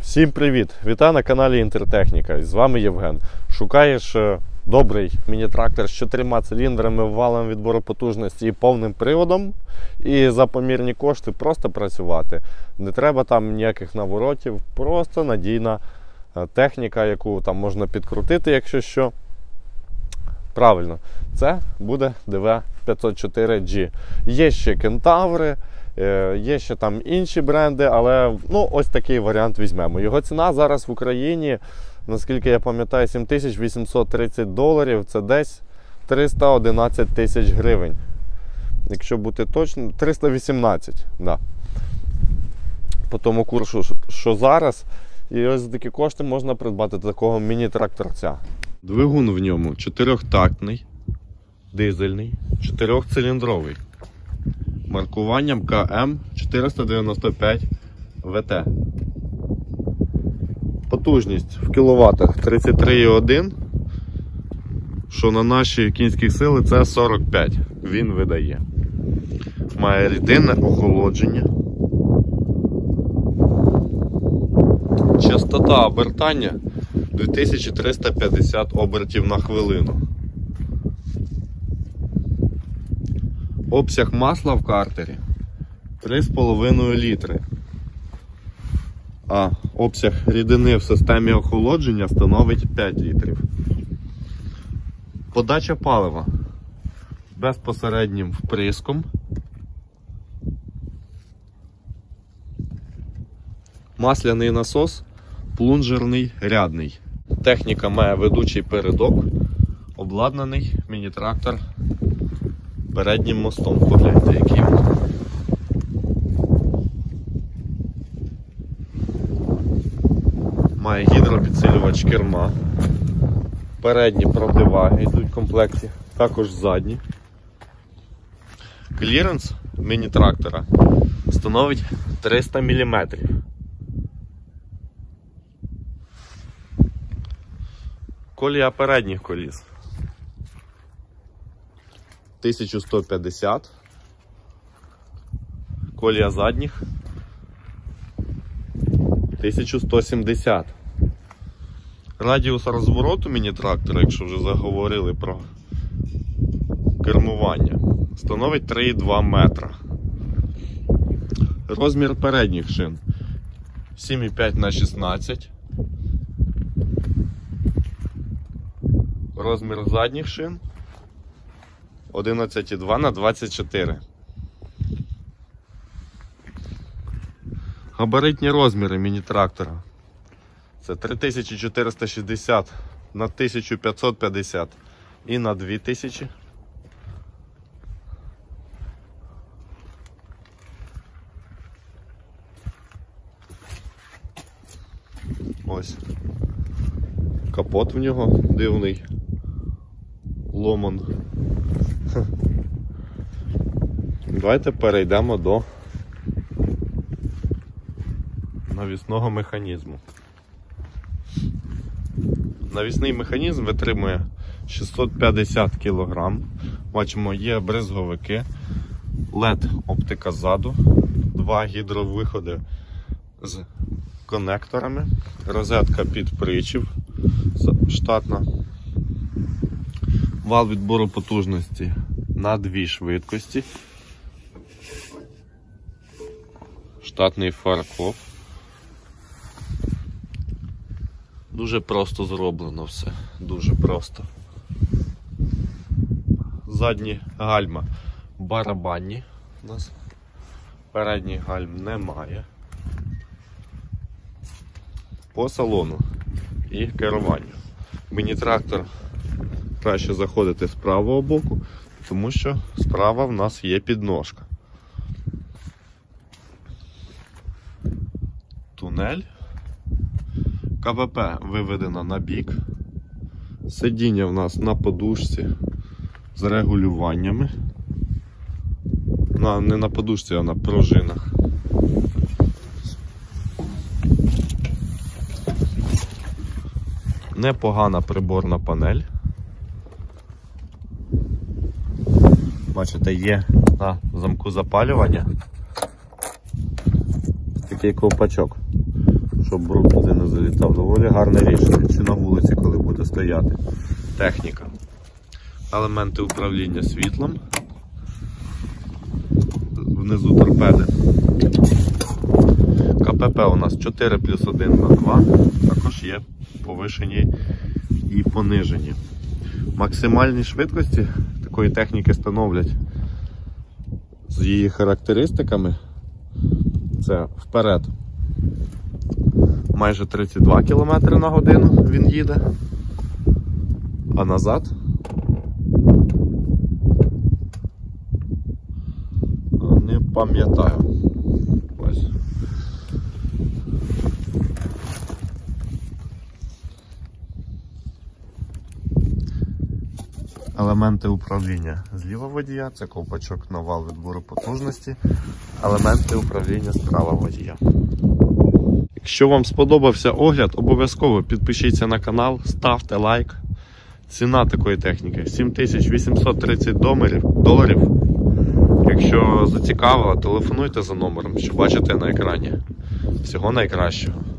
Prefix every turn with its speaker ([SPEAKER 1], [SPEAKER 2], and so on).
[SPEAKER 1] Всім привіт! Вітаю на каналі Інтертехніка. З вами Євген. Шукаєш добрий міні-трактор з 4 циліндрами, валом відбору потужності і повним приводом. І за помірні кошти просто працювати. Не треба там ніяких наворотів, просто надійна техніка, яку там можна підкрутити, якщо що. Правильно, це буде DV504G. Є ще кентаври, є ще там інші бренди, але ось такий варіант візьмемо. Його ціна зараз в Україні, наскільки я пам'ятаю, $7830, це десь 311 тисяч гривень. Якщо бути точно, 318, да. По тому курсу, що зараз. І ось за такі кошти можна придбати такого міні-тракторця. Двигун в ньому 4-тактний, дизельний, 4-циліндровий. Маркуванням КМ495 ВТ. Потужність в кіловатах 33,1, що на наші кінські сили це 45 він видає. Має рідинне охолодження. Частота обертання 2350 обертів на хвилину. Обсяг масла в картері 3,5 літри. А обсяг рідини в системі охолодження становить 5 літрів. Подача палива безпосереднім вприском. Масляний насос плунжерний рядний. Техніка має ведучий передок, обладнаний міні-трактор переднім мостом. Погляньте, який він. Має гідропідсилювач керма. Передні противаги йдуть в комплекті, також задні. Кліренс міні-трактора становить 300 мм. Колія передніх коліс 1150, колія задніх 1170. Радіус розвороту міні-трактора, якщо вже заговорили про кермування, становить 3,2 метра. Розмір передніх шин 7,5х16. Розмір задніх шин 11,2х24. Габаритні розміри міні-трактора це 3460 на 1550 і на 2000. Ось капот в нього дивний. Ломан. Давайте перейдемо до навісного механізму. Навісний механізм витримує 650 кг. Бачимо, є бризговики, LED оптика ззаду, 2 гідровиходи з конекторами, розетка під причіп штатна. Вал відбору потужності на 2 швидкості. Штатний фаркоп. Дуже просто зроблено все. Дуже просто. Задні гальма барабанні у нас. Передніх гальм немає. По салону і керуванню. Міні-трактор краще заходити з правого боку, тому що справа в нас є підножка. Тунель. КВП виведено на бік. Сидіння в нас на подушці з регулюваннями. Не на подушці, а на пружинах. Непогана приборна панель. Бачите, є на замку запалювання такий ковпачок, щоб бруд туди не залітав. Доволі гарне рішення, чи на вулиці, коли буде стояти техніка. Елементи управління світлом. Внизу торпеди. КПП у нас 4+1/2. Також є повишені і понижені. Максимальні швидкості такої техніки становлять з її характеристиками. Це вперед майже 32 км на годину він їде, а назад не пам'ятаю. Ось. Елементи управління зліва водія, це ковпачок на вал відбору потужності, елементи управління справа водія. Якщо вам сподобався огляд, обов'язково підпишіться на канал, ставте лайк. Ціна такої техніки 7830 доларів. Якщо зацікавило, телефонуйте за номером, що бачите на екрані. Всього найкращого.